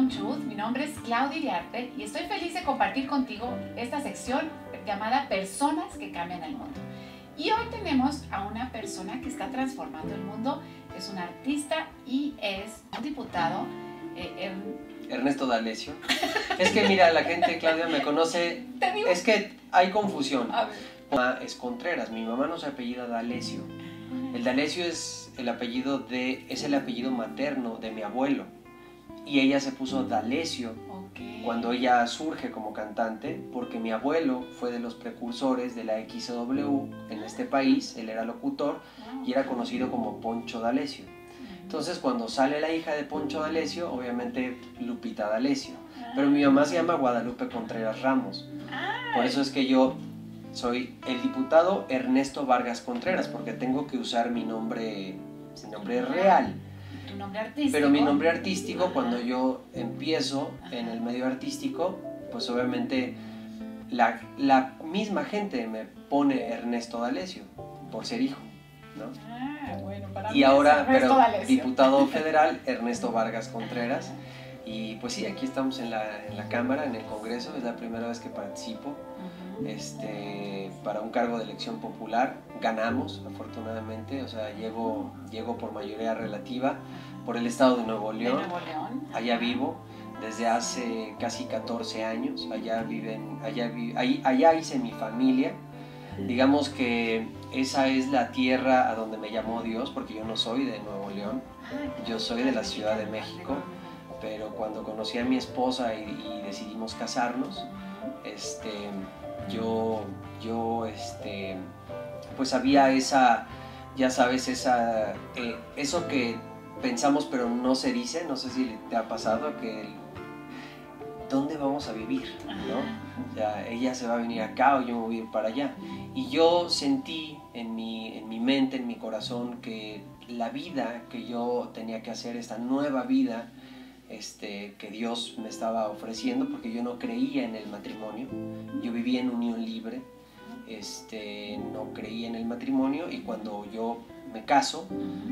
Random Truth. Mi nombre es Claudia Iriarte y estoy feliz de compartir contigo esta sección llamada Personas que cambian el mundo. Y hoy tenemos a una persona que está transformando el mundo. Es un artista y es un diputado. Ernesto D'Alessio. Es que mira, la gente, Claudia, me conoce. Es que hay confusión. A ver. Mi mamá es Contreras, mi mamá no se apellida D'Alessio. El D'Alessio es el apellido materno de mi abuelo. Y ella se puso D'Alessio cuando ella surge como cantante, porque mi abuelo fue de los precursores de la XW en este país. Él era locutor y era conocido como Poncho D'Alessio. Entonces, cuando sale la hija de Poncho D'Alessio, obviamente Lupita D'Alessio. Pero mi mamá se llama Guadalupe Contreras Ramos. Por eso es que yo soy el diputado Ernesto Vargas Contreras, porque tengo que usar mi nombre real. Tu nombre artístico. Pero mi nombre artístico, cuando yo empiezo en el medio artístico, pues obviamente la misma gente me pone Ernesto D'Alessio, por ser hijo, ¿no? Bueno, para y mí ahora, es Ernesto D'Alessio. diputado federal Ernesto Vargas Contreras. Y pues sí, aquí estamos en la Cámara, en el Congreso. Es la primera vez que participo para un cargo de elección popular. Ganamos, afortunadamente, o sea, llego por mayoría relativa por el estado de Nuevo León. Allá vivo desde hace casi 14 años. Allá hice mi familia. Digamos que esa es la tierra a donde me llamó Dios, porque yo no soy de Nuevo León, yo soy de la Ciudad de México. Pero cuando conocí a mi esposa y decidimos casarnos, pues había esa, ya sabes, eso que pensamos pero no se dice. No sé si te ha pasado, que ¿dónde vamos a vivir? ¿No? O sea, ella se va a venir acá o yo me voy a ir para allá. Y yo sentí en mi mente, en mi corazón, que la vida que yo tenía que hacer, esta nueva vida que Dios me estaba ofreciendo, porque yo no creía en el matrimonio. Yo vivía en unión libre, no creía en el matrimonio, y cuando yo me caso,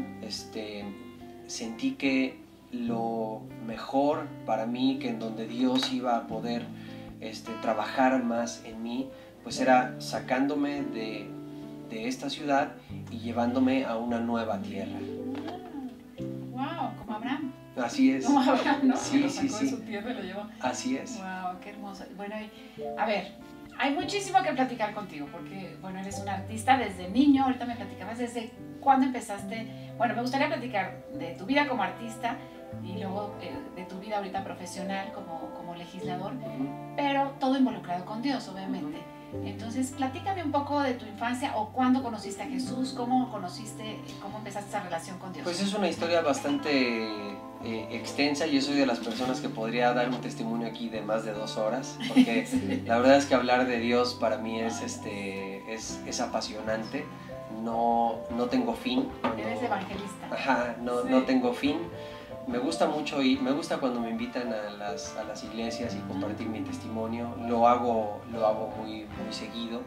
sentí que lo mejor para mí, que en donde Dios iba a poder trabajar más en mí, pues era sacándome de esta ciudad y llevándome a una nueva tierra. ¡Wow! Como Abraham. Así es. Como Abraham, ¿no? Sí, que sí, sacó sí. de su tierra y lo llevó. Así es. ¡Wow! ¡Qué hermoso! Bueno, a ver, hay muchísimo que platicar contigo, porque, bueno, eres un artista desde niño. Ahorita me platicabas desde cuándo empezaste. Bueno, me gustaría platicar de tu vida como artista y luego de tu vida ahorita profesional como legislador, pero todo involucrado con Dios, obviamente. Entonces, platícame un poco de tu infancia, o cuándo conociste a Jesús, cómo empezaste esa relación con Dios. Pues es una historia bastante extensa. Yo soy de las personas que podría dar un testimonio aquí de más de 2 horas, porque sí. La verdad es que hablar de Dios para mí es apasionante. No tengo fin. Eres evangelista. Ajá, no tengo fin. Me gusta mucho y me gusta cuando me invitan a las iglesias y compartir mi testimonio. Lo hago muy seguido.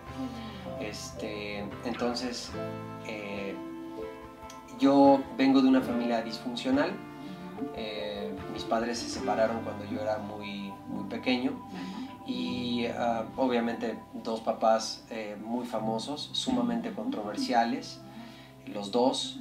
Entonces, yo vengo de una familia disfuncional. Mis padres se separaron cuando yo era muy pequeño, y obviamente 2 papás muy famosos, sumamente controversiales, los 2.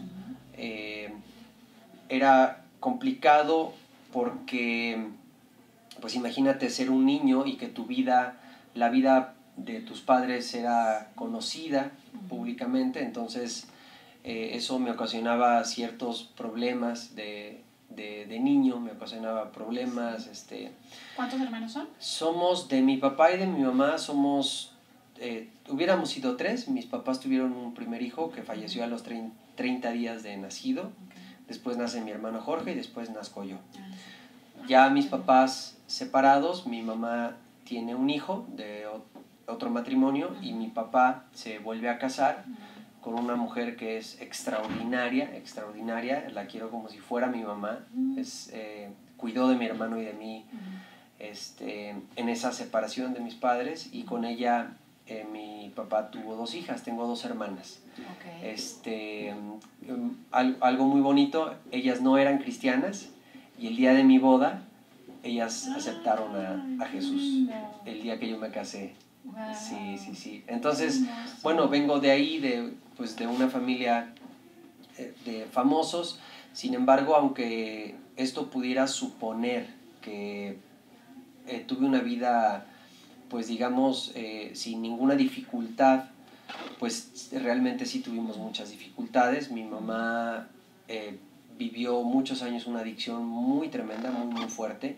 Era complicado porque, pues imagínate ser un niño y que la vida de tus padres era conocida públicamente. Entonces eso me ocasionaba ciertos problemas de niño, me ocasionaba problemas. ¿Cuántos hermanos son? Somos, de mi papá y de mi mamá, hubiéramos sido 3. Mis papás tuvieron un primer hijo que falleció a los 30 días de nacido. Después nace mi hermano Jorge y después nazco yo. Ya mis papás separados, mi mamá tiene un hijo de otro matrimonio, y mi papá se vuelve a casar con una mujer que es extraordinaria, la quiero como si fuera mi mamá. Cuidó de mi hermano y de mí en esa separación de mis padres, y con ella mi papá tuvo 2 hijas, tengo 2 hermanas. Okay. Algo muy bonito, ellas no eran cristianas, y el día de mi boda ellas aceptaron a Jesús el día que yo me casé. Wow. Sí. Entonces, bueno, vengo de ahí, de una familia de famosos. Sin embargo, aunque esto pudiera suponer que tuve una vida, pues digamos, sin ninguna dificultad, pues realmente sí tuvimos muchas dificultades. Mi mamá vivió muchos años una adicción muy tremenda, muy fuerte,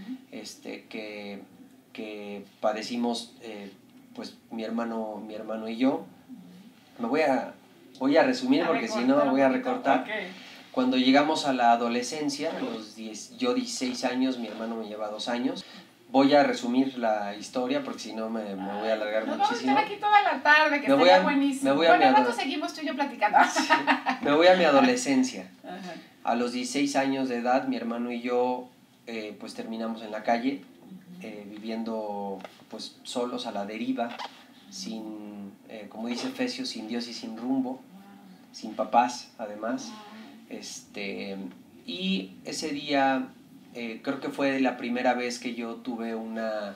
que padecimos, pues mi hermano y yo. Voy a resumir porque si no voy a recortar. Okay. Cuando llegamos a la adolescencia, yo 16 años, mi hermano me lleva 2 años. Voy a resumir la historia porque si no me voy a alargar muchísimo. Vamos a estar aquí toda la tarde, que estaría buenísimo. Bueno, al rato seguimos tú y yo platicando. Sí, me voy a mi adolescencia. Ajá. A los 16 años de edad, mi hermano y yo pues terminamos en la calle, viviendo pues solos a la deriva, sin, como dice Efesios, sin Dios y sin rumbo, sin papás además. Y ese día creo que fue la primera vez que yo tuve un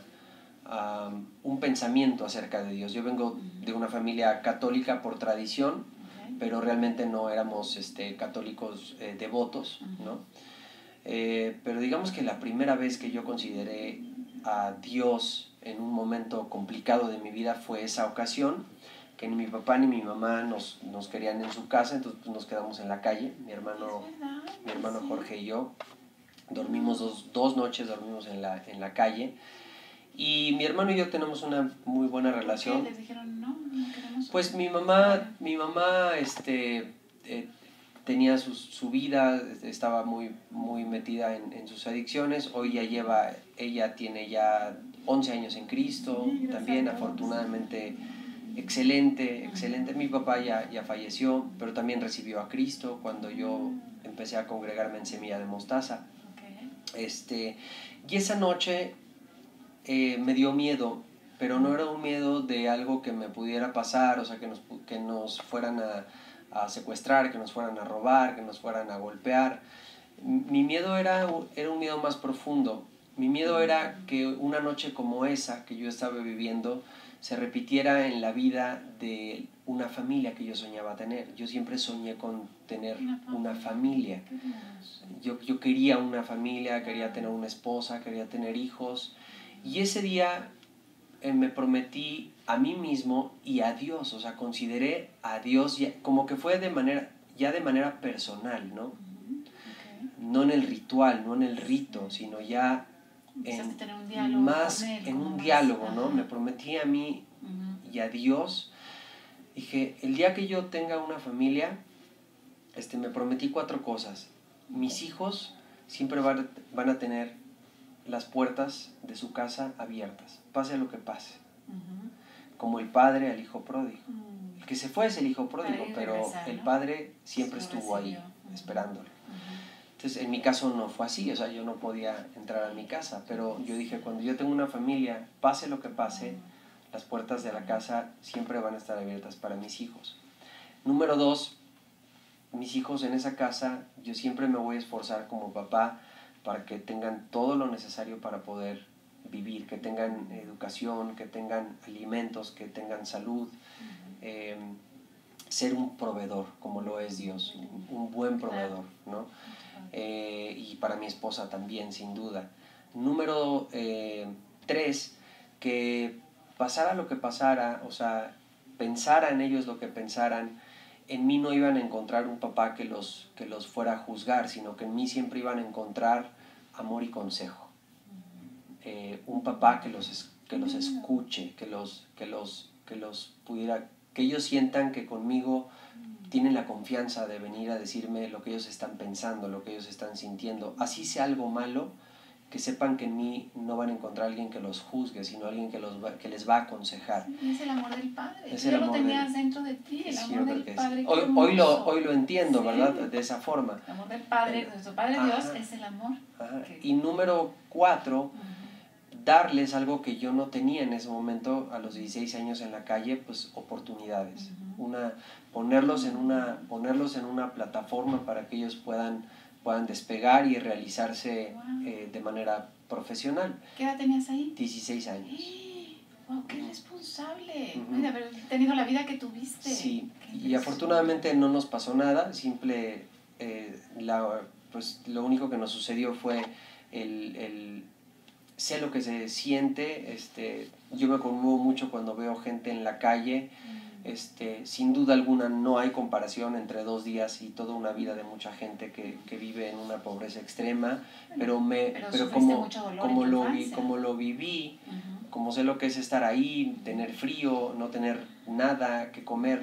pensamiento acerca de Dios. Yo vengo de una familia católica por tradición, pero realmente no éramos católicos devotos, ¿no? Pero digamos que la primera vez que yo consideré a Dios en un momento complicado de mi vida fue esa ocasión, que ni mi papá ni mi mamá nos querían en su casa, entonces pues, nos quedamos en la calle. Mi hermano Jorge y yo dormimos dos noches dormimos en la calle. Y mi hermano y yo tenemos una muy buena relación. ¿Qué les dijeron? No queremos. Pues mi mamá tenía su vida, estaba muy metida en sus adicciones. Hoy ella tiene ya 11 años en Cristo, también afortunadamente excelente. Mi papá ya falleció, pero también recibió a Cristo cuando yo empecé a congregarme en Semilla de Mostaza. Y esa noche me dio miedo, pero no era un miedo de algo que me pudiera pasar, o sea, que nos fueran a secuestrar, que nos fueran a robar, que nos fueran a golpear. Mi miedo era un miedo más profundo. Mi miedo era que una noche como esa que yo estaba viviendo se repitiera en la vida de una familia que yo soñaba tener. Yo siempre soñé con tener una familia. Yo quería una familia, quería tener una esposa, quería tener hijos. Y ese día me prometí a mí mismo y a Dios, o sea, consideré a Dios como que fue de manera personal, ¿no? No en el ritual, no en el rito, sino ya en un diálogo, ¿no? Me prometí a mí y a Dios. Dije, el día que yo tenga una familia, me prometí 4 cosas. Mis hijos siempre van a tener las puertas de su casa abiertas, pase lo que pase. Como el padre al hijo pródigo. El que se fue es el hijo pródigo, pero el padre siempre estuvo ahí, esperándolo. Entonces, en mi caso no fue así, o sea, yo no podía entrar a mi casa, pero yo dije, cuando yo tengo una familia, pase lo que pase, las puertas de la casa siempre van a estar abiertas para mis hijos. Número 2, mis hijos en esa casa, yo siempre me voy a esforzar como papá para que tengan todo lo necesario para poder vivir, que tengan educación, que tengan alimentos, que tengan salud, ser un proveedor, como lo es Dios, un buen proveedor, ¿no? Y para mi esposa también, sin duda. Número 3, que pasara lo que pasara, o sea, pensara en ellos lo que pensaran, en mí no iban a encontrar un papá que los fuera a juzgar, sino que en mí siempre iban a encontrar amor y consejo. Un papá que los escuche, que ellos sientan que conmigo tienen la confianza de venir a decirme lo que ellos están pensando, lo que ellos están sintiendo. Así sea algo malo, que sepan que en mí no van a encontrar a alguien que los juzgue, sino alguien que les va a aconsejar. Sí, es el amor del Padre. Tú ya lo tenías dentro de ti, el amor del Padre. Hoy lo entiendo, sí, ¿verdad? De esa forma. El amor del Padre, nuestro Padre Dios, es el amor. Y número 4, darles algo que yo no tenía en ese momento, a los 16 años en la calle, pues oportunidades. Ponerlos en una plataforma para que ellos puedan despegar y realizarse de manera profesional. ¿Qué edad tenías ahí? 16 años. ¡Wow, qué responsable! De haber tenido la vida que tuviste. Sí, y afortunadamente no nos pasó nada, pues lo único que nos sucedió fue sé lo que se siente, yo me conmuevo mucho cuando veo gente en la calle, sin duda alguna no hay comparación entre 2 días y toda una vida de mucha gente que vive en una pobreza extrema, pero como lo viví, como sé lo que es estar ahí, tener frío, no tener nada que comer,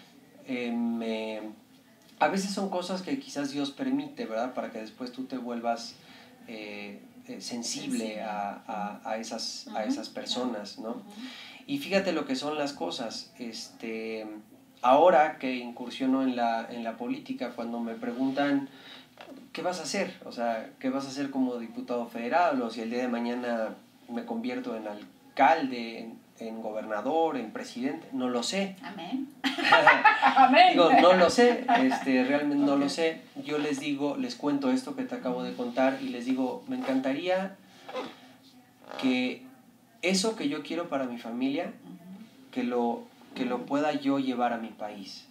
a veces son cosas que quizás Dios permite, ¿verdad? Para que después tú te vuelvas sensible a esas personas, ¿no? Y fíjate lo que son las cosas. Ahora que incursiono en la política, cuando me preguntan ¿qué vas a hacer? O sea, ¿qué vas a hacer como diputado federal? O si el día de mañana me convierto en alcalde, en gobernador, en presidente, no lo sé. Amén. Amén. Digo, no lo sé, realmente no lo sé. Yo les cuento esto que te acabo de contar y les digo, me encantaría que eso que yo quiero para mi familia, que lo pueda yo llevar a mi país.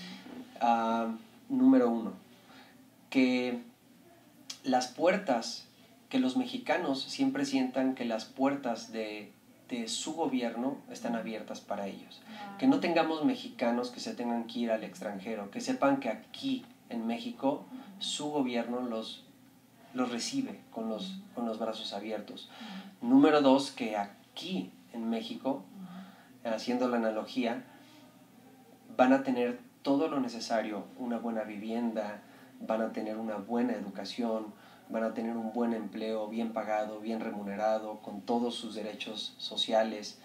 Número 1, que las puertas, que los mexicanos siempre sientan que las puertas de su gobierno están abiertas para ellos. Que no tengamos mexicanos que se tengan que ir al extranjero, que sepan que aquí en México su gobierno los recibe con los brazos abiertos. Número 2, que aquí en México, haciendo la analogía, van a tener todo lo necesario, una buena vivienda, van a tener una buena educación, van a tener un buen empleo, bien pagado, bien remunerado, con todos sus derechos sociales.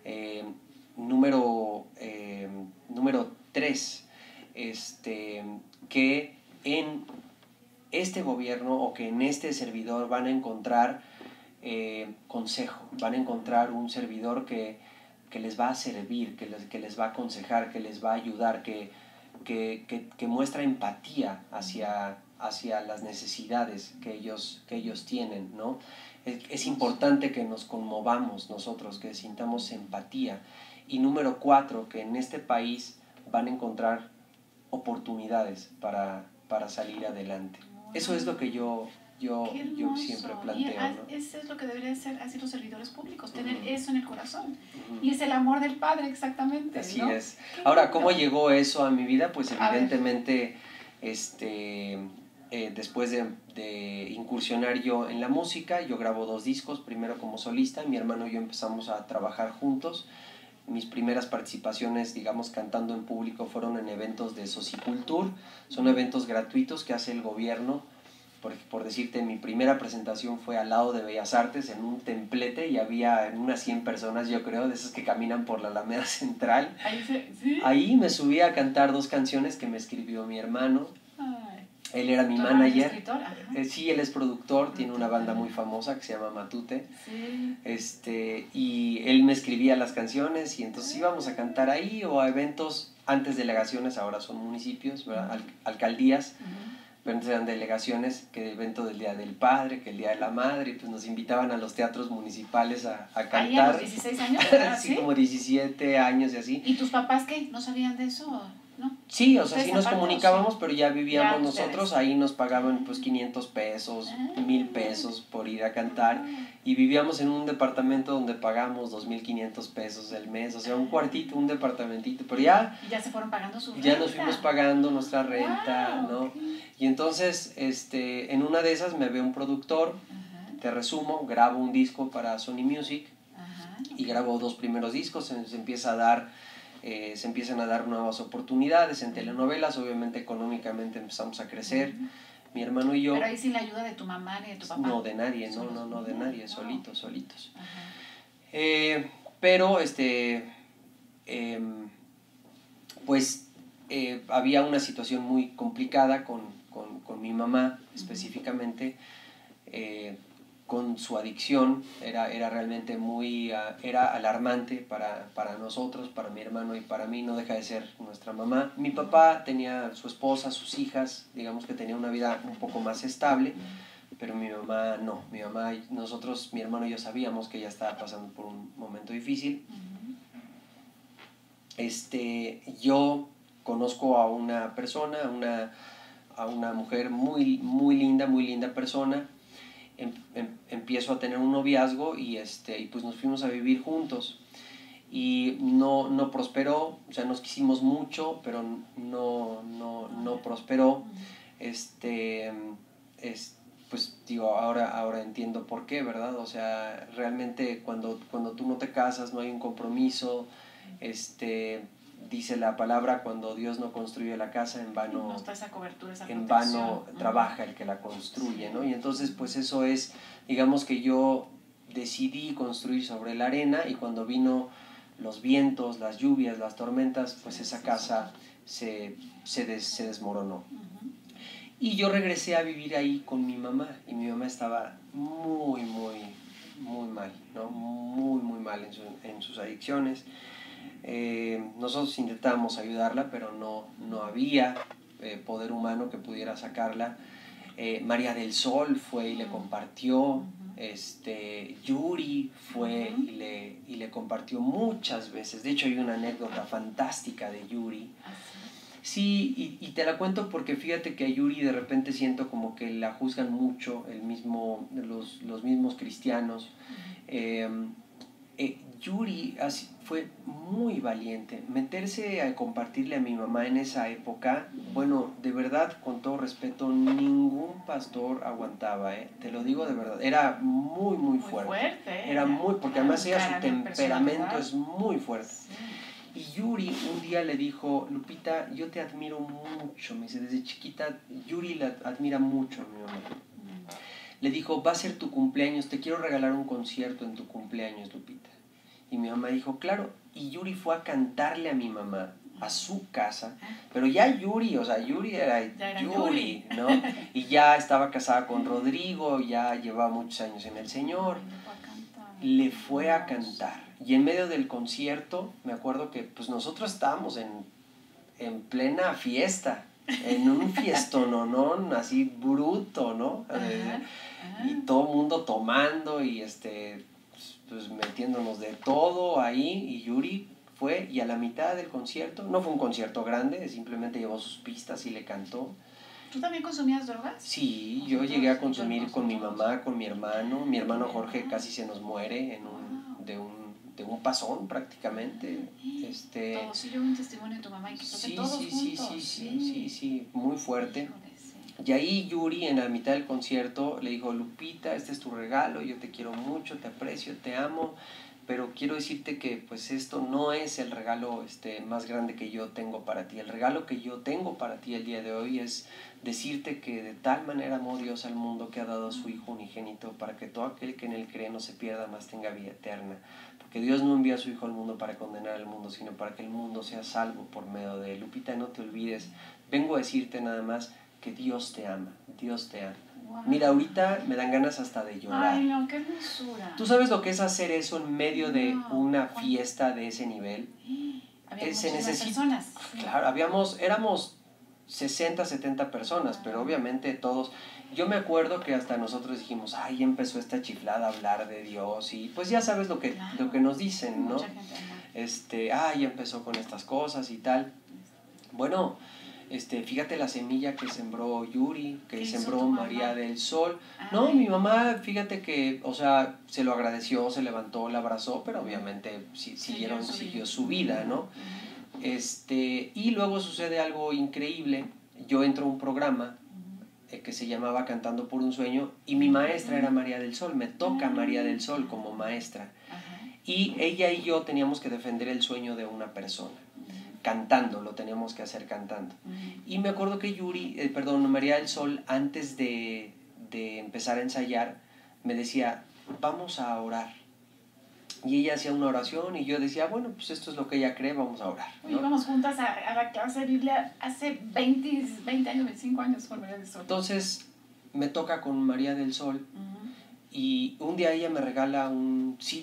Número 3, que en este gobierno o que en este servidor van a encontrar consejo, van a encontrar un servidor que les va a servir, que les va a aconsejar, que les va a ayudar, que muestra empatía hacia las necesidades que ellos tienen, ¿no? Es importante que nos conmovamos nosotros, que sintamos empatía. Y número 4, que en este país van a encontrar oportunidades para salir adelante. Eso es lo que yo siempre planteo, ¿no? Eso es lo que deberían ser así los servidores públicos, tener eso en el corazón. Y es el amor del Padre, exactamente. Así ¿no? es. Ahora, ¿cómo llegó eso a mi vida? Pues evidentemente, después de incursionar yo en la música, yo grabo 2 discos, primero como solista, mi hermano y yo empezamos a trabajar juntos. Mis primeras participaciones, digamos, cantando en público fueron en eventos de Socicultur, son eventos gratuitos que hace el gobierno. Por decirte, mi primera presentación fue al lado de Bellas Artes, en un templete, y había unas 100 personas, yo creo, de esas que caminan por la Alameda Central. ¿Sí? Ahí me subí a cantar 2 canciones que me escribió mi hermano. Ay. Él era mi manager. ¿Es escritor? Sí, él es productor, tiene una banda muy famosa que se llama Matute. Sí. Y él me escribía las canciones y entonces íbamos a cantar ahí o a eventos, antes delegaciones, ahora son municipios, ¿verdad? Alcaldías. Pero antes eran delegaciones, que el evento del Día del Padre, que el Día de la Madre, pues nos invitaban a los teatros municipales a cantar. ¿Ahí a los 16 años? Sí, como 17 años y así. ¿Y tus papás qué? ¿No sabían de eso? ¿No? Sí, o sea, sí nos comunicábamos, pero ya vivíamos ya nosotros, ahí nos pagaban pues 500 pesos, 1000 pesos por ir a cantar, y vivíamos en un departamento donde pagamos 2500 pesos el mes, o sea, un cuartito, un departamentito, pero ya... Y ya se fueron pagando su renta. Ya nos fuimos pagando nuestra renta, ¿no? Okay. Y entonces, en una de esas me ve un productor, te resumo, grabo un disco para Sony Music, y grabo 2 primeros discos, se empiezan a dar nuevas oportunidades en telenovelas, obviamente económicamente empezamos a crecer, mi hermano y yo. Pero ahí sin la ayuda de tu mamá ni de tu papá. No, de nadie, no de nadie, solitos. Pero pues había una situación muy complicada con mi mamá específicamente, con su adicción. Era realmente era alarmante para nosotros, para mi hermano y para mí. No deja de ser nuestra mamá. Mi papá tenía su esposa, sus hijas, digamos que tenía una vida un poco más estable, pero mi mamá no. Mi mamá, nosotros, mi hermano y yo sabíamos que ella estaba pasando por un momento difícil. Yo conozco a una persona, a una mujer muy linda persona. Empiezo a tener un noviazgo y pues nos fuimos a vivir juntos. Y no prosperó, o sea, nos quisimos mucho, pero no prosperó. Pues digo, ahora entiendo por qué, ¿verdad? O sea, realmente cuando tú no te casas, no hay un compromiso. Dice la palabra, cuando Dios no construye la casa, en vano, no está esa cobertura, esa en vano trabaja el que la construye, ¿no? Y entonces, pues eso es, digamos que yo decidí construir sobre la arena, y cuando vino los vientos, las lluvias, las tormentas, pues esa casa se desmoronó. Y yo regresé a vivir ahí con mi mamá, y mi mamá estaba muy mal, ¿no? Muy mal en sus adicciones. Nosotros intentábamos ayudarla, pero no había poder humano que pudiera sacarla. María del Sol fue y le compartió. Yuri fue y le compartió muchas veces. De hecho, hay una anécdota fantástica de Yuri. Sí, y te la cuento porque fíjate que a Yuri de repente siento como que la juzgan mucho los mismos cristianos. Yuri fue muy valiente. Meterse a compartirle a mi mamá en esa época, bueno, de verdad, con todo respeto, ningún pastor aguantaba, te lo digo de verdad. Era muy fuerte. Era porque además su temperamento es muy fuerte. Sí. Y Yuri un día le dijo, Lupita, yo te admiro mucho. Me dice, desde chiquita, Yuri la admira mucho a mi mamá. Le dijo, va a ser tu cumpleaños, te quiero regalar un concierto en tu cumpleaños, Lupita. Y mi mamá dijo, claro. Y Yuri fue a cantarle a mi mamá a su casa. Pero ya Yuri, o sea, Yuri era Yuri, ¿no? Y ya estaba casada con Rodrigo, ya llevaba muchos años en el Señor. Le fue a cantar. Y en medio del concierto, me acuerdo que pues nosotros estábamos en plena fiesta, en un fiestononón así bruto, ¿no? Y todo el mundo tomando y pues metiéndonos de todo ahí, y Yuri fue, y a la mitad del concierto, no fue un concierto grande, simplemente llevó sus pistas y le cantó. ¿Tú también consumías drogas? Sí, yo llegué a consumir con mi mamá, con mi hermano Jorge casi se nos muere de un pasón prácticamente. Todo, sí, yo vi un testimonio de tu mamá y que todos juntos. Sí, muy fuerte. Y ahí Yuri, en la mitad del concierto, le dijo, Lupita, este es tu regalo, yo te quiero mucho, te aprecio, te amo, pero quiero decirte que pues esto no es el regalo más grande que yo tengo para ti. El regalo que yo tengo para ti el día de hoy es decirte que de tal manera amó Dios al mundo que ha dado a su Hijo unigénito para que todo aquel que en él cree no se pierda, mas tenga vida eterna. Porque Dios no envía a su Hijo al mundo para condenar al mundo, sino para que el mundo sea salvo por medio de él. Lupita, no te olvides, vengo a decirte nada más que Dios te ama, Dios te ama. Wow. Mira, ahorita me dan ganas hasta de llorar. Ay, no, qué hermosura. ¿Tú sabes lo que es hacer eso en medio de una fiesta de ese nivel? Había muchísimas personas. Claro, éramos 60, 70 personas, pero obviamente todos... Yo me acuerdo que hasta nosotros dijimos, ay, empezó esta chiflada a hablar de Dios, y pues ya sabes lo que nos dicen, ¿no? Ay, empezó con estas cosas y tal. Bueno... fíjate la semilla que sembró Yuri, que sembró María del Sol. No, mi mamá, fíjate que, o sea, se lo agradeció, se levantó, la abrazó, pero obviamente siguió su vida, ¿no? Y luego sucede algo increíble. Yo entro a un programa que se llamaba Cantando por un Sueño, y mi maestra era María del Sol, me toca María del Sol como maestra. Y ella y yo teníamos que defender el sueño de una persona. Cantando, lo teníamos que hacer cantando. Y me acuerdo que María del Sol, antes de empezar a ensayar, me decía, vamos a orar. Y ella hacía una oración y yo decía, bueno, pues esto es lo que ella cree, vamos a orar, ¿no? Íbamos juntas a la clase de Biblia hace 20 años, 25 años con María del Sol. Entonces me toca con María del Sol, y un día ella me regala un CD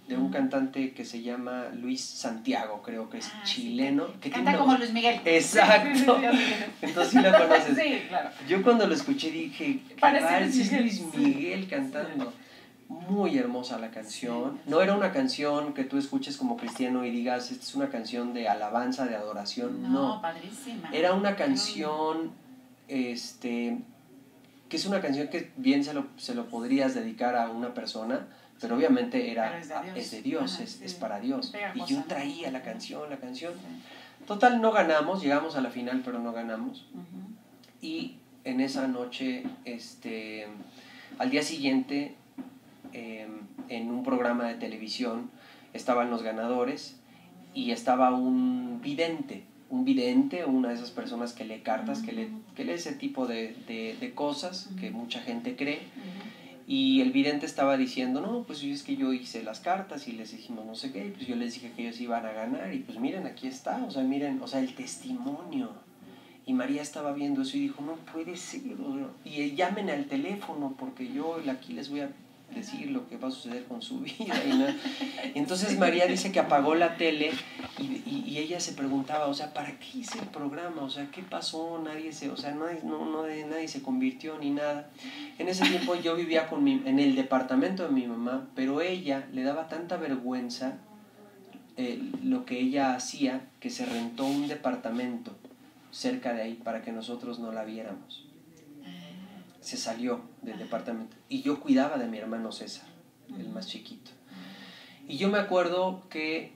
de un cantante que se llama Luis Santiago, creo que es chileno. Sí, que canta como Luis Miguel. Exacto. Entonces sí lo conoces. Sí, claro. Yo cuando lo escuché dije, es Luis Miguel cantando. Muy hermosa la canción. No era una canción que tú escuches como cristiano y digas, esta es una canción de alabanza, de adoración. No, padrísima. Era una canción, que es una canción que bien se lo podrías dedicar a una persona, pero obviamente es de Dios, es para Dios. Y yo traía la canción. Total, no ganamos, llegamos a la final, pero no ganamos. Y en esa noche, al día siguiente, en un programa de televisión, estaban los ganadores y estaba un vidente, una de esas personas que lee cartas, que lee ese tipo de cosas que mucha gente cree. Y el vidente estaba diciendo, no, pues es que yo hice las cartas y les dijimos no sé qué, y pues yo les dije que ellos iban a ganar, y pues miren, aquí está, miren, el testimonio. Y María estaba viendo eso y dijo, no puede ser, y llamen al teléfono porque yo aquí les voy a decir lo que va a suceder con su vida. Entonces María dice que apagó la tele y ella se preguntaba, ¿para qué hice el programa? ¿Qué pasó? Nadie se convirtió ni nada. En ese tiempo yo vivía en el departamento de mi mamá, pero ella le daba tanta vergüenza lo que ella hacía, que se rentó un departamento cerca de ahí para que nosotros no la viéramos. Se salió del departamento y yo cuidaba de mi hermano César, el más chiquito. Y yo me acuerdo que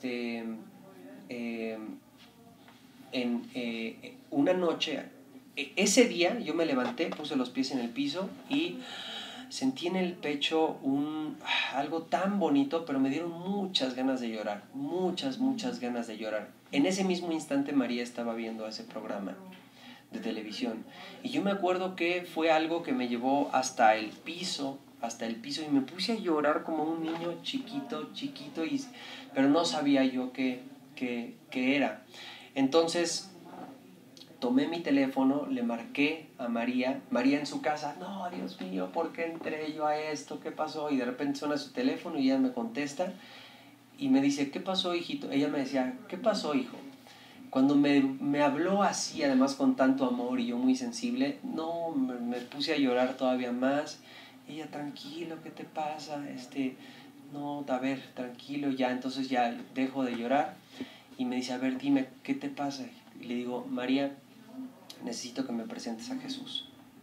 una noche, ese día yo me levanté, puse los pies en el piso y sentí en el pecho algo tan bonito, pero me dieron muchas ganas de llorar, muchas ganas de llorar. En ese mismo instante María estaba viendo ese programa de televisión y yo me acuerdo que fue algo que me llevó hasta el piso y me puse a llorar como un niño chiquito, pero no sabía yo qué era. Entonces tomé mi teléfono, le marqué a María en su casa, no, Dios mío, ¿por qué entré yo a esto? ¿Qué pasó? Y de repente suena su teléfono y ella me contesta y me dice, ¿qué pasó, hijito? Ella me decía, ¿qué pasó, hijo? Cuando me habló así, además con tanto amor y yo muy sensible, no, me puse a llorar todavía más. Ella, tranquilo, ¿qué te pasa? No, a ver, tranquilo, ya, entonces ya dejo de llorar. Y me dice, a ver, dime, ¿qué te pasa? Y le digo, María, necesito que me presentes a Jesús.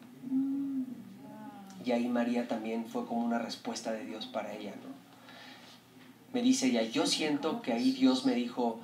Y ahí María también fue como una respuesta de Dios para ella, ¿no? Me dice ella, yo siento que ahí Dios me dijo,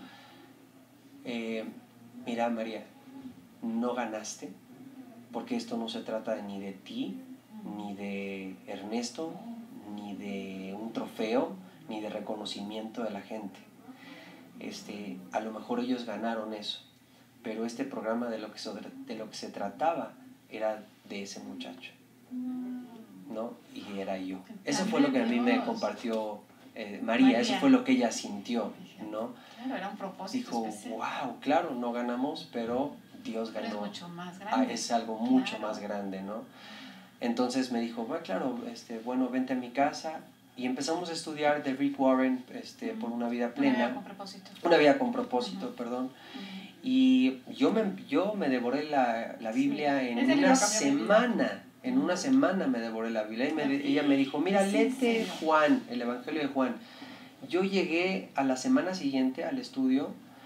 mira, María, no ganaste, porque esto no se trata ni de ti, ni de Ernesto, ni de un trofeo, ni de reconocimiento de la gente. A lo mejor ellos ganaron eso, pero este programa de lo que se trataba era de ese muchacho, ¿no? Y era yo. Eso fue lo que a mí me compartió María, eso fue lo que ella sintió, ¿no? Claro, era un propósito. Dijo, especial. Wow, claro, no ganamos, pero Dios ganó. Pero es mucho más grande. Es algo mucho más grande, ¿no? Entonces me dijo, bueno, claro, bueno, vente a mi casa. Y empezamos a estudiar de Rick Warren, por una vida plena. Una vida con propósito. Una vida con propósito, perdón. Y yo me devoré la Biblia en una semana. En una semana me devoré la Biblia. Y ella me dijo, mira, léete Juan, el Evangelio de Juan. Yo llegué a la semana siguiente al estudio,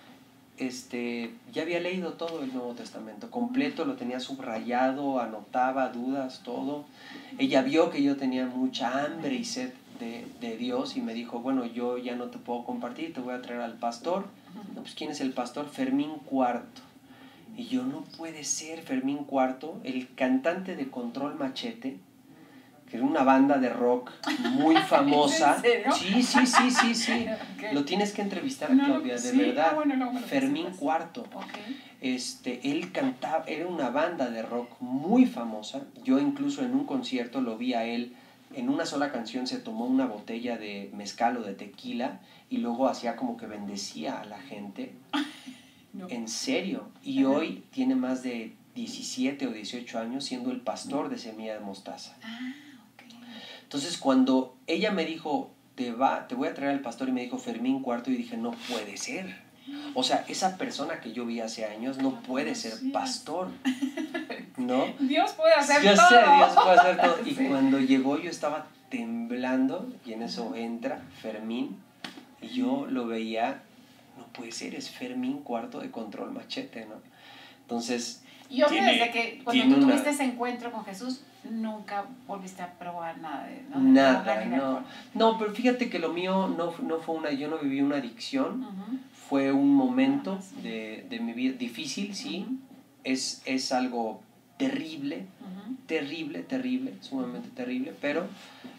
ya había leído todo el Nuevo Testamento completo, lo tenía subrayado, anotaba dudas, todo. Ella vio que yo tenía mucha hambre y sed de Dios y me dijo, bueno, yo ya no te puedo compartir, te voy a traer al pastor. No, pues ¿quién es el pastor? Fermín Cuarto. Y yo, no puede ser, Fermín Cuarto, el cantante de Control Machete, que era una banda de rock muy famosa. ¿En serio? Sí. Okay. Lo tienes que entrevistar, Claudia, de verdad. Fermín Cuarto. Okay. Él cantaba, era una banda de rock muy famosa. Yo incluso en un concierto lo vi a él, en una sola canción se tomó una botella de mezcal o de tequila y luego hacía como que bendecía a la gente. No. En serio. Y hoy tiene más de 17 o 18 años siendo el pastor de Semilla de Mostaza. Okay. Entonces cuando ella me dijo, te voy a traer al pastor, y me dijo Fermín Cuarto, y dije, no puede ser. O sea, esa persona que yo vi hace años no puede ser pastor, ¿no? Dios puede hacer yo todo. Yo sé, Dios puede hacer todo. Y Sí. cuando llegó yo estaba temblando, y en eso entra Fermín, y yo lo veía, no puede ser, es Fermín Cuarto de Control Machete, ¿no? Entonces... Y obvio, desde que cuando tú tuviste ese encuentro con Jesús, nunca volviste a probar nada de nada, no. No, pero fíjate que lo mío no fue yo no viví una adicción, fue un momento de mi vida difícil, sí, es algo terrible, terrible, sumamente terrible, pero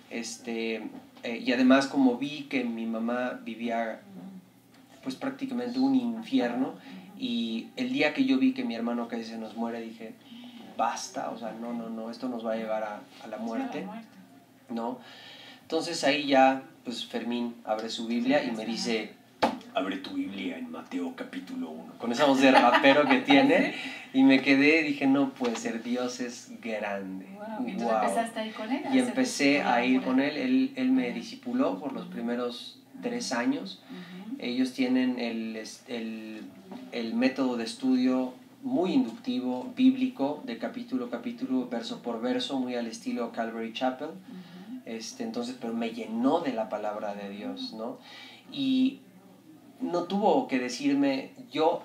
y además como vi que mi mamá vivía pues prácticamente un infierno, y el día que yo vi que mi hermano casi se nos muere, dije, basta, o sea, no, esto nos va a llevar a la muerte, ¿no? Entonces ahí ya, pues Fermín abre su Biblia y me dice, abre tu Biblia en Mateo capítulo 1, con esa voz de rapero que tiene, y me quedé, dije, no puede ser, Dios es grande. Wow. ¿Y tú empezaste a ir con él? Y empecé a ir con él, él me discipuló por los primeros 3 años. Ellos tienen el método de estudio muy inductivo, bíblico, de capítulo a capítulo, verso por verso, muy al estilo Calvary Chapel. Entonces, pero me llenó de la palabra de Dios, ¿no? Y no tuvo que decirme, yo,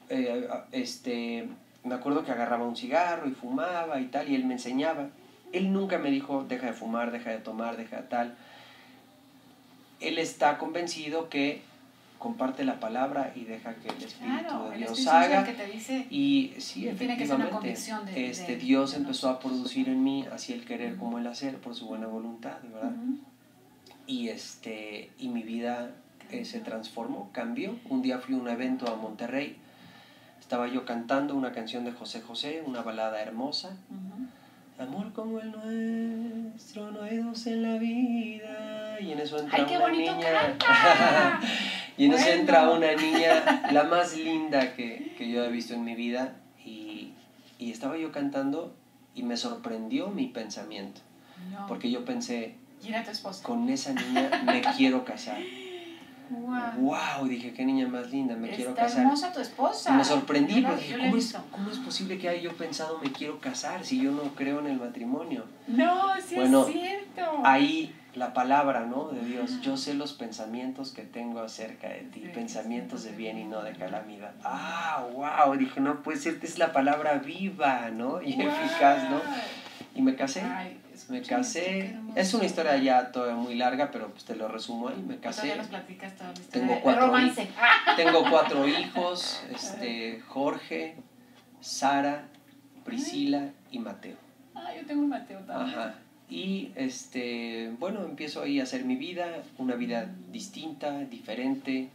me acuerdo que agarraba un cigarro y fumaba y tal, y él me enseñaba. Él nunca me dijo, deja de fumar, deja de tomar, deja de tal. Él está convencido que comparte la palabra y deja que el Espíritu de Dios haga. Que te dice, y sí, tiene que ser una convicción Dios empezó a producir en mí así el querer como el hacer por su buena voluntad, ¿verdad? Y mi vida se transformó, cambió. Un día fui a un evento a Monterrey, estaba yo cantando una canción de José José, una balada hermosa. Amor como el nuestro, no hay dos en la vida. Y en eso entra una niña. Y en eso entra una niña, la más linda que yo he visto en mi vida. Y estaba yo cantando y me sorprendió mi pensamiento. Porque yo pensé, con esa niña me quiero casar. Wow, dije, qué niña más linda, me quiero casar. Está hermosa tu esposa. Y me sorprendí, porque dije, ¿cómo es posible que haya yo pensado me quiero casar si yo no creo en el matrimonio? No, sí, bueno, es cierto. Ahí la palabra, ¿no?, de Dios, yo sé los pensamientos que tengo acerca de ti, pensamientos de bien y no de calamidad. Wow, dije, no puede ser, es la palabra viva, ¿no?, y eficaz, ¿no? Y me casé. Me casé, es una historia ya todavía muy larga, pero pues te lo resumo ahí, me casé. Todavía nos platicas toda la historia. Tengo 4 hijos, Jorge, Sara, Priscila y Mateo. Yo tengo un Mateo también. Ajá. Y bueno, empiezo ahí a hacer mi vida, una vida distinta, diferente.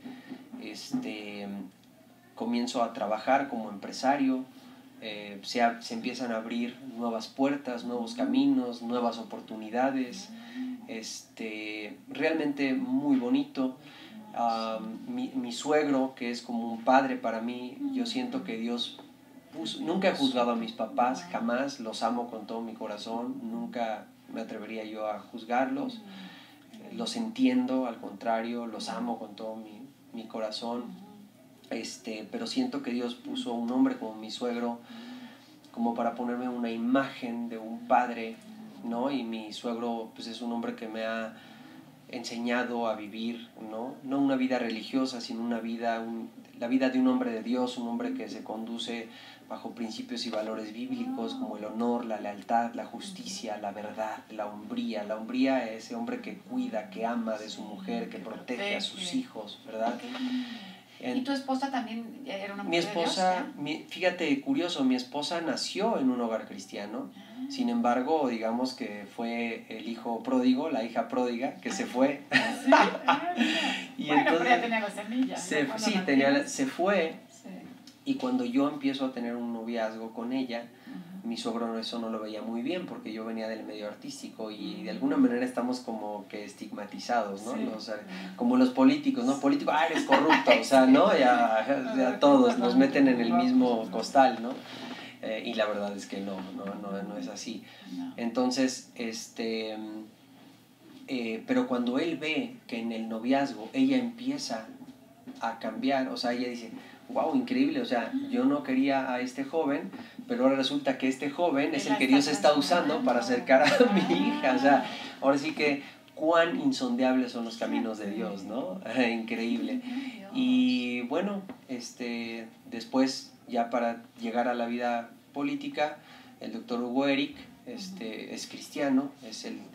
Comienzo a trabajar como empresario. Se empiezan a abrir nuevas puertas, nuevos caminos, nuevas oportunidades, realmente muy bonito. Mi suegro, que es como un padre para mí, yo siento que Dios nunca he juzgado a mis papás, jamás, los amo con todo mi corazón, nunca me atrevería yo a juzgarlos, los entiendo, al contrario, los amo con todo mi corazón. Pero siento que Dios puso un hombre como mi suegro como para ponerme una imagen de un padre, ¿no? Y mi suegro pues es un hombre que me ha enseñado a vivir, no una vida religiosa, sino la vida de un hombre de Dios, un hombre que se conduce bajo principios y valores bíblicos como el honor, la lealtad, la justicia, la verdad, la hombría. La hombría es ese hombre que cuida, que ama de su mujer, que protege a sus hijos, ¿verdad? ¿Y tu esposa también era una mujer mi esposa, de Dios, fíjate, curioso, mi esposa nació en un hogar cristiano. Sin embargo, digamos que fue el hijo pródigo, la hija pródiga, que se fue. ¿Sí? Y bueno, entonces, pero ya tenía la semilla. Se fue. Sí. Y cuando yo empiezo a tener un noviazgo con ella, mi suegro eso no lo veía muy bien, porque yo venía del medio artístico y de alguna manera estamos como que estigmatizados, ¿no? Sí. Como los políticos, ¿no? Político, eres corrupto, o sea, ¿no? Ya todos nos meten en el mismo costal, ¿no? Y la verdad es que no es así. Entonces, pero cuando él ve que en el noviazgo ella empieza a cambiar, o sea, ella dice, wow, increíble, o sea, yo no quería a este joven, pero ahora resulta que este joven es el que Dios está usando para acercar a mi hija, o sea, ahora sí que cuán insondables son los caminos de Dios, ¿no? Increíble. Y bueno, después, ya para llegar a la vida política, el doctor Hugo Eric es cristiano, es el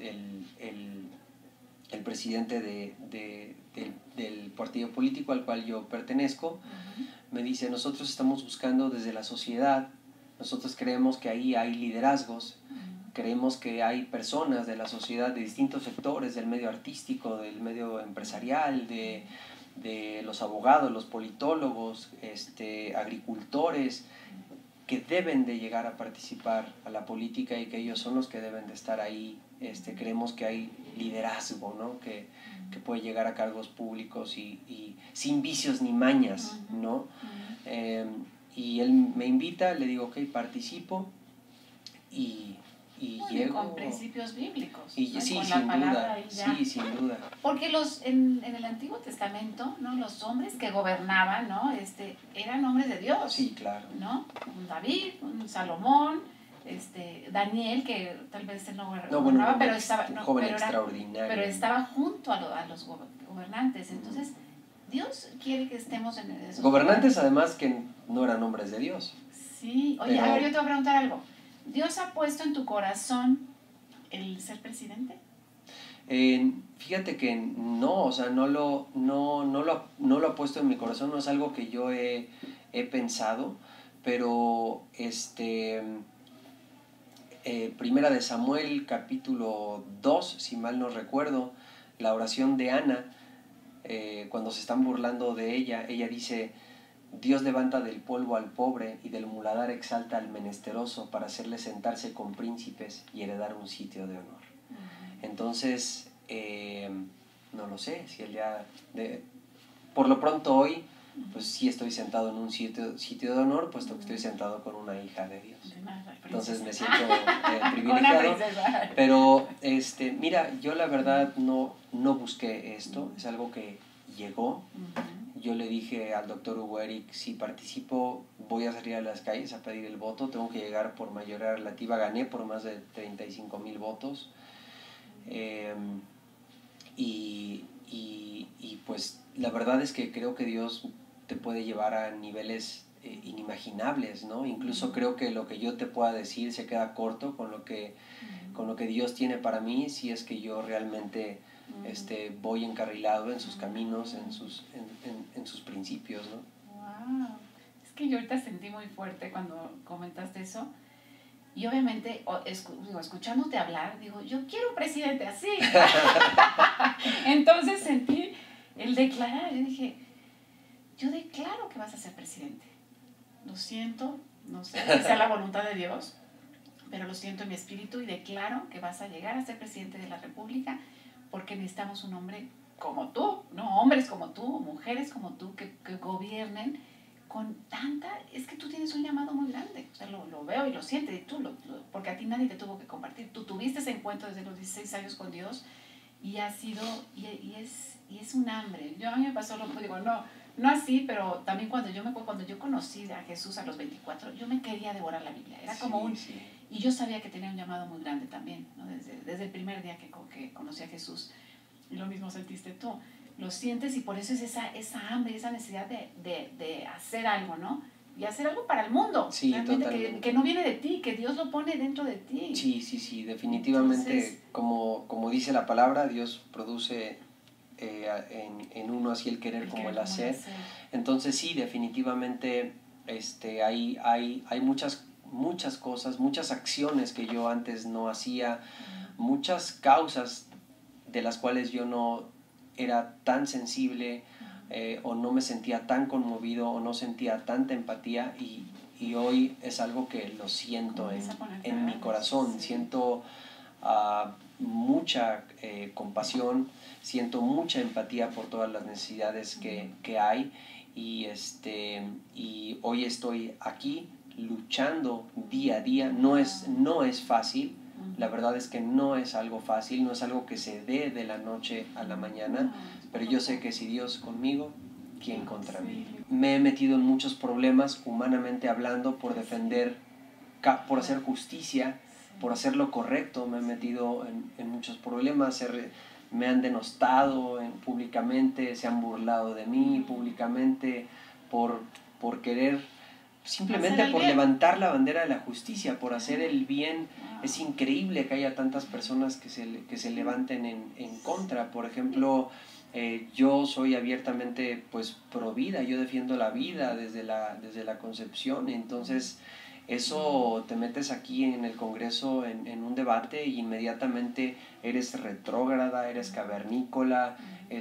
presidente del partido político al cual yo pertenezco. Me dice, nosotros estamos buscando desde la sociedad, nosotros creemos que ahí hay liderazgos, creemos que hay personas de la sociedad de distintos sectores, del medio artístico, del medio empresarial, de los abogados, los politólogos, agricultores, que deben de llegar a participar a la política y que ellos son los que deben de estar ahí. Creemos que hay liderazgo, ¿no? que puede llegar a cargos públicos y sin vicios ni mañas, ¿no? Y él me invita, le digo, ok, participo y llego. Con principios bíblicos. Y, ¿no? sí, con sin la duda, sí, sin duda. Porque en el Antiguo Testamento, ¿no? Los hombres que gobernaban, ¿no? Eran hombres de Dios. Sí, claro. ¿No? Un David, un Salomón, Daniel, que tal vez él no gobernaba, pero estaba, un joven extraordinario. Pero estaba junto a los gobernantes. Entonces, Dios quiere que estemos en esos gobernantes, además, que no eran hombres de Dios. Sí. Oye, a ver, yo te voy a preguntar algo. ¿Dios ha puesto en tu corazón el ser presidente? Fíjate que no, o sea, no lo ha puesto en mi corazón, no es algo que yo he pensado, pero Primera de Samuel, capítulo 2, si mal no recuerdo, la oración de Ana, cuando se están burlando de ella, ella dice, Dios levanta del polvo al pobre y del muladar exalta al menesteroso para hacerle sentarse con príncipes y heredar un sitio de honor. Entonces, no lo sé, si él ya... por lo pronto hoy, pues sí estoy sentado en un sitio de honor, puesto que estoy sentado con una hija de Dios. Entonces me siento privilegiado. Pero, mira, yo la verdad no busqué esto, es algo que llegó. Yo le dije al doctor Hugo Eric, si participo voy a salir a las calles a pedir el voto, tengo que llegar por mayoría relativa, gané por más de 35,000 votos. Y pues la verdad es que creo que Dios te puede llevar a niveles inimaginables, ¿no? Incluso creo que lo que yo te pueda decir se queda corto con lo que Dios tiene para mí, si es que yo realmente voy encarrilado en sus caminos, en sus principios, ¿no? Wow. Es que yo ahorita sentí muy fuerte cuando comentaste eso. Y obviamente, escuchándote hablar, digo, yo quiero un presidente así. Entonces sentí el declarar. Yo dije, yo declaro que vas a ser presidente. Lo siento, no sé si sea la voluntad de Dios, pero lo siento en mi espíritu y declaro que vas a llegar a ser presidente de la República porque necesitamos un hombre como tú, no hombres como tú, mujeres como tú, que gobiernen con tanta... Es que tú tienes un llamado muy grande, o sea, lo veo y lo siento, y tú, porque a ti nadie te tuvo que compartir. Tú tuviste ese encuentro desde los 16 años con Dios y ha sido, y es un hambre. A mí me pasó lo que digo, no así, pero también cuando yo conocí a Jesús a los 24, yo me quería devorar la Biblia, era como y yo sabía que tenía un llamado muy grande también, ¿no? Desde el primer día que conocí a Jesús, y lo mismo sentiste tú. Lo sientes y por eso es esa hambre, esa necesidad de hacer algo, ¿no? Y hacer algo para el mundo. Sí, realmente que no viene de ti, que Dios lo pone dentro de ti. Sí, definitivamente. Entonces, como dice la palabra, Dios produce en uno así el querer como el hacer. Entonces sí, definitivamente hay muchas cosas, muchas acciones que yo antes no hacía, muchas causas de las cuales yo no era tan sensible o no me sentía tan conmovido o no sentía tanta empatía y hoy es algo que lo siento en mi corazón. Sí. Siento mucha compasión, siento mucha empatía por todas las necesidades que hay y hoy estoy aquí luchando día a día. No es fácil, La verdad es que no es algo fácil, no es algo que se dé de la noche a la mañana, pero yo sé que si Dios conmigo, ¿quién contra mí? Me he metido en muchos problemas, humanamente hablando, por defender, por hacer justicia, por hacer lo correcto. Me he metido en muchos problemas, me han denostado públicamente, se han burlado de mí públicamente por querer, simplemente por levantar la bandera de la justicia, por hacer el bien. Es increíble que haya tantas personas que se levanten en contra. Por ejemplo, yo soy abiertamente pues pro vida, yo defiendo la vida desde la concepción. Entonces eso, te metes aquí en el Congreso en un debate y inmediatamente eres retrógrada, eres cavernícola,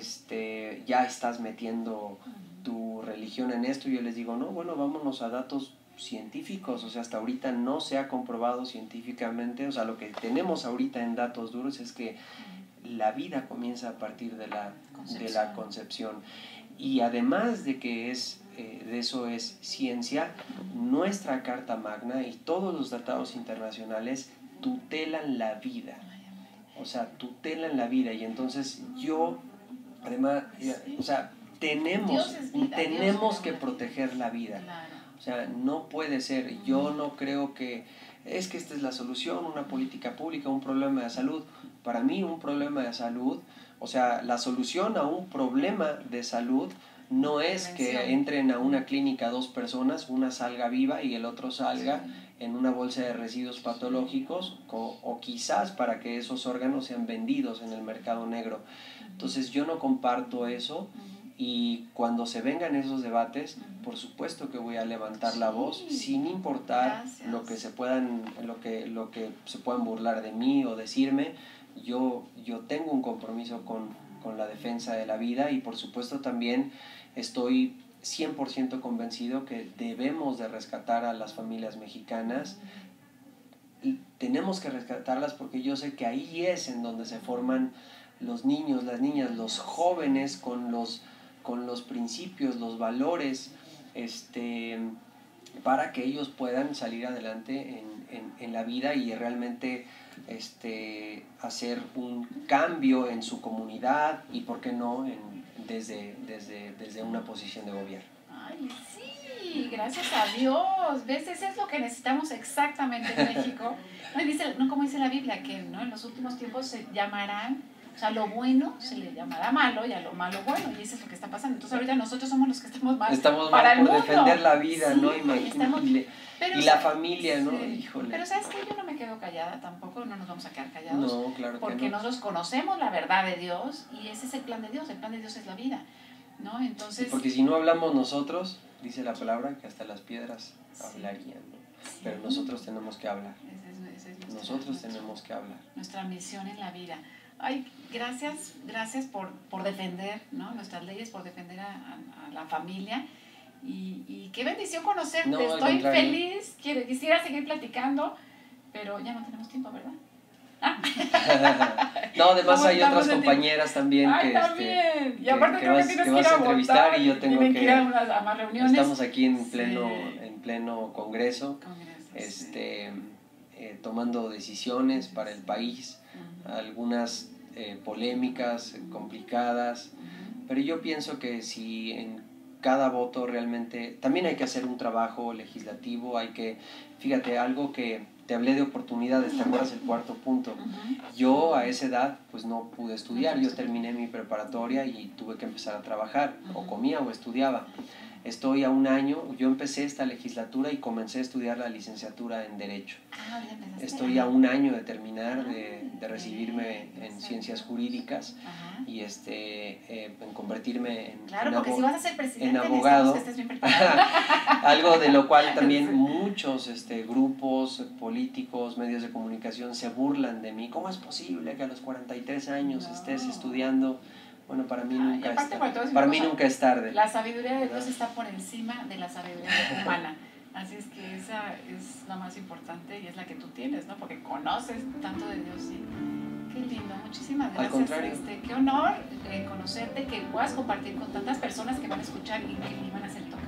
ya estás metiendo tu religión en esto. Y yo les digo, no, bueno, vámonos a datos científicos. O sea, hasta ahorita no se ha comprobado científicamente. O sea, lo que tenemos ahorita en datos duros es que la vida comienza a partir de la concepción. Y además de que de eso es ciencia, nuestra Carta Magna y todos los tratados internacionales tutelan la vida. O sea, tutelan la vida. Y entonces yo, además, o sea, tenemos que proteger la vida. O sea, no puede ser. Yo no creo que esta es la solución, una política pública, un problema de salud. Para mí, un problema de salud, o sea, la solución a un problema de salud no es que entren a una clínica 2 personas, una salga viva y el otro salga en una bolsa de residuos patológicos, o quizás para que esos órganos sean vendidos en el mercado negro. Entonces yo no comparto eso. Y cuando se vengan esos debates, por supuesto que voy a levantar la voz, sin importar lo que se puedan burlar de mí o decirme. Yo tengo un compromiso con la defensa de la vida, y por supuesto también estoy 100% convencido que debemos de rescatar a las familias mexicanas. Y tenemos que rescatarlas porque yo sé que ahí es en donde se forman los niños, las niñas, los jóvenes con los principios, los valores, para que ellos puedan salir adelante en la vida y realmente hacer un cambio en su comunidad y, ¿por qué no?, desde una posición de gobierno. Ay, sí, gracias a Dios. ¿Ves? Eso es lo que necesitamos exactamente en México. Como dice la Biblia, que ¿no?, en los últimos tiempos se llamarán, o sea, lo bueno se le llamará malo y a lo malo bueno, y eso es lo que está pasando. Entonces ahorita nosotros somos los que estamos mal para el mundo. Defender la vida, sí, ¿no? Y la familia, ¿no? Sí. Híjole. Pero ¿sabes qué? Yo no me quedo callada tampoco, no nos vamos a quedar callados. No, claro porque que no. Nosotros conocemos la verdad de Dios y ese es el plan de Dios. El plan de Dios es la vida, ¿no? Entonces... Sí, porque si no hablamos nosotros, dice la palabra que hasta las piedras hablarían, ¿no? Sí. Pero nosotros tenemos que hablar. Nosotros tenemos que hablar. Nuestra misión en la vida. Ay, gracias por defender, ¿no?, nuestras leyes, por defender a la familia. Y qué bendición conocerte. No, estoy feliz. Quisiera seguir platicando, pero ya no tenemos tiempo, ¿verdad? No, además hay otras compañeras también que, también. Y aparte creo que vas a entrevistar votar, y yo tengo que ir a más reuniones. Estamos aquí en pleno congreso, tomando decisiones para el país, algunas polémicas, complicadas, pero yo pienso que si en cada voto realmente también hay que hacer un trabajo legislativo, fíjate, algo que te hablé de oportunidades, ¿te acuerdas el cuarto punto? Yo a esa edad pues no pude estudiar, yo terminé mi preparatoria y tuve que empezar a trabajar, o comía o estudiaba. Estoy a un año, yo empecé esta legislatura y comencé a estudiar la licenciatura en Derecho. Estoy a un año de terminar, de recibirme en Ciencias Jurídicas y en convertirme si vas a ser presidente, en abogado. Que estés bien preparado. Algo de lo cual también muchos grupos políticos, medios de comunicación se burlan de mí. ¿Cómo es posible que a los 43 años estés estudiando? Bueno, para mí nunca es tarde. La sabiduría de Dios está por encima de la sabiduría humana. Así es que esa es la más importante y es la que tú tienes, ¿no? Porque conoces tanto de Dios. ¿Sí? Qué lindo, muchísimas gracias. Al contrario. Qué honor conocerte, que puedas compartir con tantas personas que van a escuchar y que van a ser tocadas por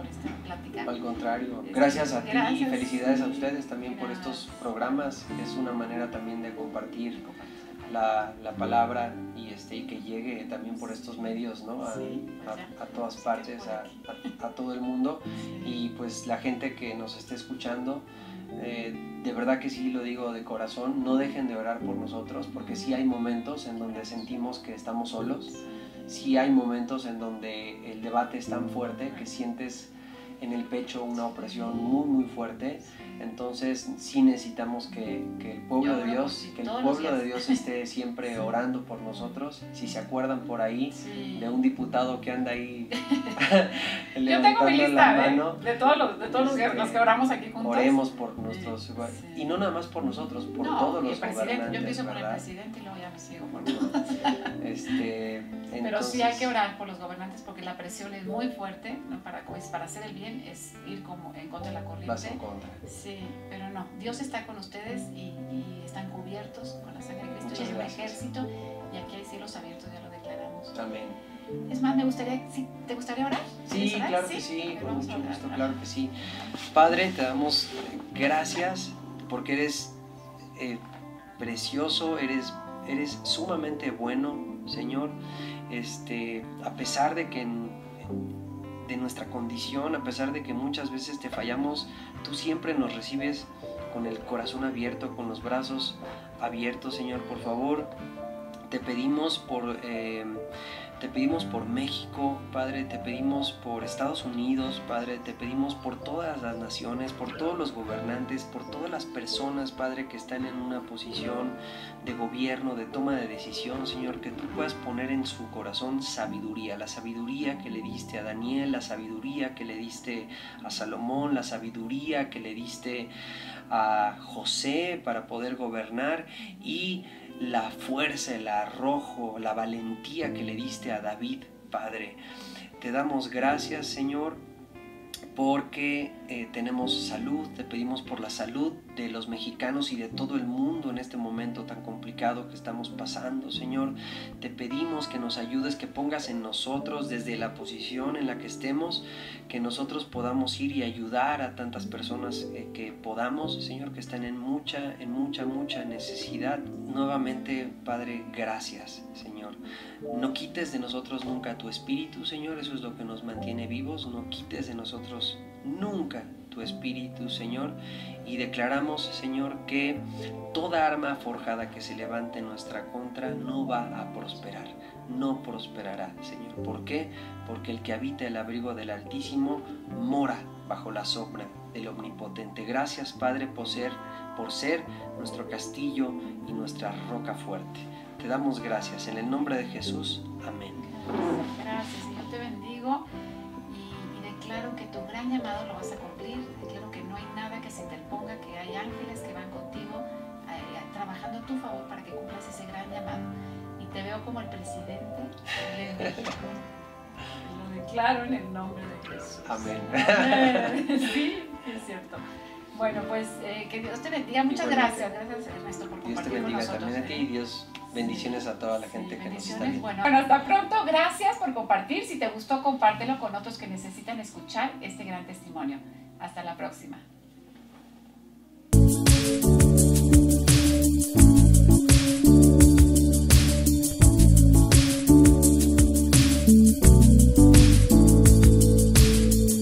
esta plática. Al contrario, gracias a ti y Gracias. felicidades a ustedes también por Gracias. estos programas. Es una manera también de compartir la palabra y que llegue también por estos medios, ¿no? A todas partes, a todo el mundo. Y pues la gente que nos esté escuchando, de verdad que sí lo digo de corazón, no dejen de orar por nosotros, porque sí hay momentos en donde sentimos que estamos solos, sí hay momentos en donde el debate es tan fuerte que sientes en el pecho una opresión muy muy fuerte. Entonces sí necesitamos que el pueblo de Dios esté siempre orando por nosotros. Si se acuerdan por ahí de un diputado que anda ahí yo tengo mi lista de todos los que oramos aquí juntos. Oremos por nuestros y no nada más por nosotros, por todos los gobernantes. Yo empiezo por el presidente y luego ya me sigo por todos. Pero sí hay que orar por los gobernantes porque la presión es muy fuerte, ¿no? Para hacer el bien es ir como en contra de la corriente. Vas en contra. Sí, pero no, Dios está con ustedes y están cubiertos con la sangre de Cristo. Muchas y hay un gracias. ejército y aquí hay cielos abiertos, ya lo declaramos. Amén. Es más, ¿te gustaría orar? Sí, orar? claro que sí, con mucho gusto, claro que sí. Padre, te damos gracias porque eres precioso, eres sumamente bueno, Señor. A pesar de que de nuestra condición, a pesar de que muchas veces te fallamos, tú siempre nos recibes con el corazón abierto, con los brazos abiertos, Señor. Por favor, te pedimos por México, Padre, te pedimos por Estados Unidos, Padre, te pedimos por todas las naciones, por todos los gobernantes, por todas las personas, Padre, que están en una posición de gobierno, de toma de decisión, Señor, que tú puedas poner en su corazón sabiduría, la sabiduría que le diste a Daniel, la sabiduría que le diste a Salomón, la sabiduría que le diste a José para poder gobernar, y la fuerza, el arrojo, la valentía que le diste a David, Padre. Te damos gracias, Señor, porque tenemos salud. Te pedimos por la salud de los mexicanos y de todo el mundo en este momento tan complicado que estamos pasando, Señor. Te pedimos que nos ayudes, que pongas en nosotros, desde la posición en la que estemos, que nosotros podamos ir y ayudar a tantas personas que podamos, Señor, que están en mucha necesidad. Nuevamente, Padre, gracias, Señor. No quites de nosotros nunca tu espíritu, Señor. Eso es lo que nos mantiene vivos. No quites de nosotros nunca tu espíritu, Señor, y declaramos, Señor, que toda arma forjada que se levante en nuestra contra no va a prosperar, no prosperará, Señor. ¿Por qué? Porque el que habita el abrigo del Altísimo mora bajo la sombra del Omnipotente. Gracias, Padre, por ser nuestro castillo y nuestra roca fuerte. Te damos gracias en el nombre de Jesús. Amén. Gracias, Señor, te bendigo y declaro que tu gran llamado lo vas a cumplir. Declaro que no hay nada que se interponga, que hay ángeles que van contigo trabajando a tu favor para que cumplas ese gran llamado. Y te veo como el presidente de México. Lo declaro en el nombre de Jesús. Amén. Amén. Sí, es cierto. Bueno, pues que Dios te bendiga. Muchas gracias. Gracias, Ernesto, por compartir. Dios te bendiga con nosotros. también a ti, y Dios bendiciones a toda la gente que nos está viendo. Bueno, hasta pronto. Gracias por compartir. Si te gustó, compártelo con otros que necesitan escuchar este gran testimonio. Hasta la próxima.